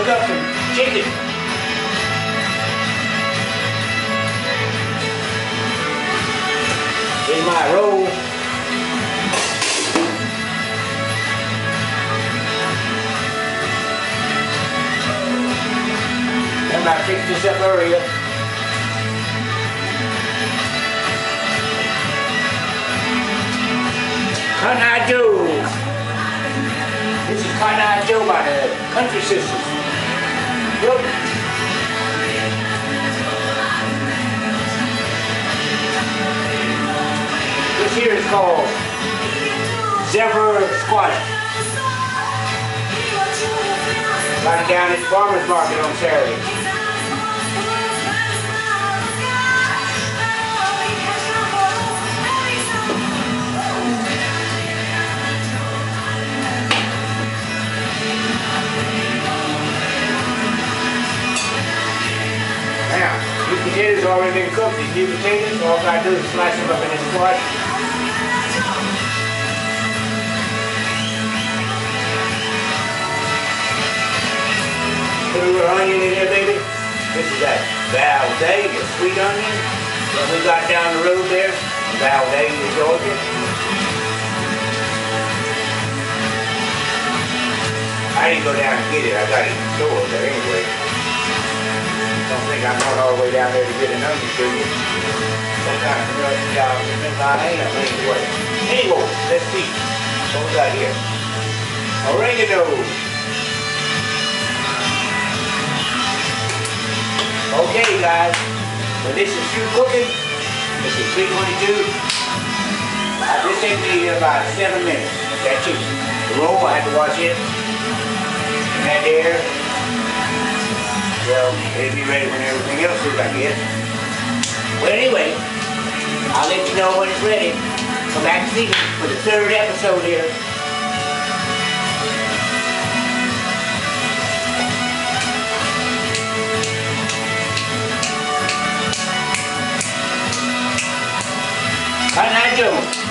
cook up some chicken. Here's my roll. Remember I fixed this up earlier. Cotton Eye Joe. This is Cotton Eye Joe by the Country Sisters. Yep. This here is called Zebra Squash. Got it down at the farmer's market on Saturday. Now, these potatoes already been cooked. These new potatoes, all I gotta do is slice them up in this squash. Put a little onion in there, baby. This is that Valdez, sweet onion that we got down the road there, Valdez, Georgia. I didn't go down and get it. I got it in the store there anyway. Don't think I'm going all the way down there to get an onion to you. Sometimes you know it's not anyway. Anyway, let's see what we got here. Oregano. Okay, guys. When this is through cooking, this is 322. This takes me about 7 minutes. That chicken. The roll, I had to wash it. And that there. Well, it'll be ready when everything else is, I guess. Well, anyway, I'll let you know when it's ready. Come back and see me for the 3rd episode here. Cotton Eye Joe.